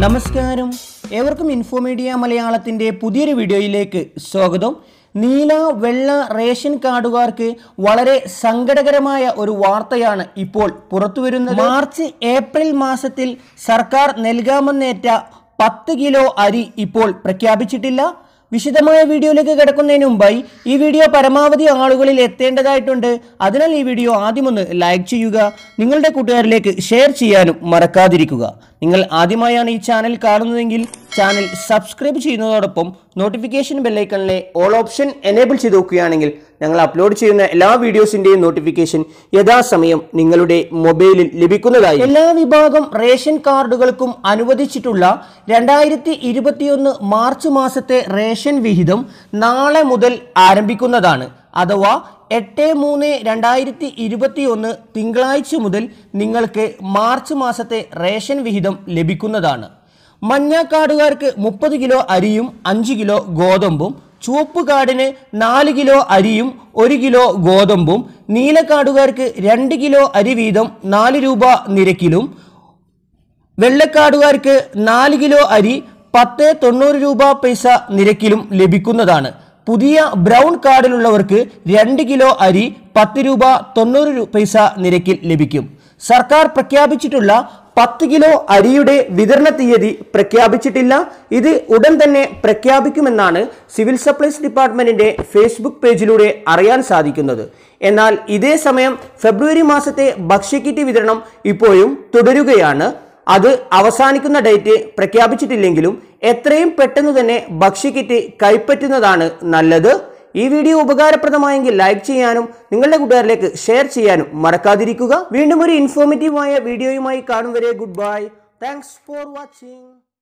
നമസ്കാരം, ഏവർക്കും ഇൻഫോമീഡിയ മലയാളത്തിൻ്റെ പുതിയൊരു വീഡിയോയിലേക്ക് സ്വാഗതം. നീല വെള്ള റേഷൻ കാർഡുകാർക്ക് വളരെ സങ്കടകരമായ ഒരു വാർത്തയാണ് ഇപ്പോൾ പുറത്തുവരുന്നത്. മാർച്ച് ഏപ്രിൽ മാസത്തിൽ സർക്കാർ നൽകാമെന്നേറ്റ 10 കിലോ അരി ഇപ്പോൾ പ്രഖ്യാപിച്ചിട്ടില്ല. വിശദമായ വീഡിയോയിലേക്ക് കിടക്കുന്നതിന് മുമ്പായി ഈ വീഡിയോ പരമാവധി ആളുകളിൽ എത്തേണ്ടതായിട്ടുണ്ട്. അതിനാൽ ഈ വീഡിയോ ആദ്യമൊന്ന് ലൈക്ക് ചെയ്യുക, നിങ്ങളുടെ കൂട്ടുകാരിലേക്ക് ഷെയർ ചെയ്യാനും മറക്കാതിരിക്കുക. നിങ്ങൾ ആദ്യമായാണ് ഈ ചാനൽ കാണുന്നതെങ്കിൽ ചാനൽ സബ്സ്ക്രൈബ് ചെയ്യുന്നതോടൊപ്പം നോട്ടിഫിക്കേഷൻ ബെല്ലൈക്കണിലെ ഓൾ ഓപ്ഷൻ എനേബിൾ ചെയ്ത് നോക്കുകയാണെങ്കിൽ ഞങ്ങൾ അപ്ലോഡ് ചെയ്യുന്ന എല്ലാ വീഡിയോസിൻ്റെയും നോട്ടിഫിക്കേഷൻ യഥാസമയം നിങ്ങളുടെ മൊബൈലിൽ ലഭിക്കുന്നതായി. എല്ലാ വിഭാഗം റേഷൻ കാർഡുകൾക്കും അനുവദിച്ചിട്ടുള്ള 2021 മാർച്ച് മാസത്തെ റേഷൻ വിഹിതം നാളെ മുതൽ ആരംഭിക്കുന്നതാണ്. അഥവാ 8/3/2021 തിങ്കളാഴ്ച മുതൽ നിങ്ങൾക്ക് മാർച്ച് മാസത്തെ റേഷൻ വിഹിതം ലഭിക്കുന്നതാണ്. മഞ്ഞ കാർഡുകാർക്ക് 30 കിലോ അരിയും 5 കിലോ ഗോതമ്പും, ചുവപ്പ് കാർഡിന് 4 കിലോ അരിയും 1 കിലോ ഗോതമ്പും, നീല കാർഡുകാർക്ക് 2 കിലോ അരി വീതം 4 രൂപ നിരക്കിലും, വെള്ളക്കാർഡുകാർക്ക് 4 കിലോ അരി 10.90 രൂപ പൈസ നിരക്കിലും ലഭിക്കുന്നതാണ്. പുതിയ ബ്രൗൺ കാർഡിലുള്ളവർക്ക് 2 കിലോ അരി 10 രൂപ 90 പൈസ നിരക്കിൽ ലഭിക്കും. സർക്കാർ പ്രഖ്യാപിച്ചിട്ടുള്ള 10 കിലോ അരിയുടെ വിതരണ തീയതി പ്രഖ്യാപിച്ചിട്ടില്ല. ഇത് ഉടൻ തന്നെ പ്രഖ്യാപിക്കുമെന്നാണ് സിവിൽ സപ്ലൈസ് ഡിപ്പാർട്ട്മെന്റിന്റെ ഫേസ്ബുക്ക് പേജിലൂടെ അറിയാൻ സാധിക്കുന്നത്. എന്നാൽ ഇതേ സമയം ഫെബ്രുവരി മാസത്തെ ഭക്ഷ്യക്കിറ്റ് വിതരണം ഇപ്പോഴും തുടരുകയാണ്. അത് അവസാനിക്കുന്ന ഡേറ്റ് പ്രഖ്യാപിച്ചിട്ടില്ലെങ്കിലും എത്രയും പെട്ടെന്ന് തന്നെ ഭക്ഷ്യക്കിറ്റ് കൈപ്പറ്റുന്നതാണ് നല്ലത്. ഈ വീഡിയോ ഉപകാരപ്രദമായെങ്കിൽ ലൈക്ക് ചെയ്യാനും നിങ്ങളുടെ കൂട്ടുകാരിലേക്ക് ഷെയർ ചെയ്യാനും മറക്കാതിരിക്കുക. വീണ്ടും ഒരു ഇൻഫോർമേറ്റീവായ വീഡിയോയുമായി കാണും വരെ good bye. Thanks for watching.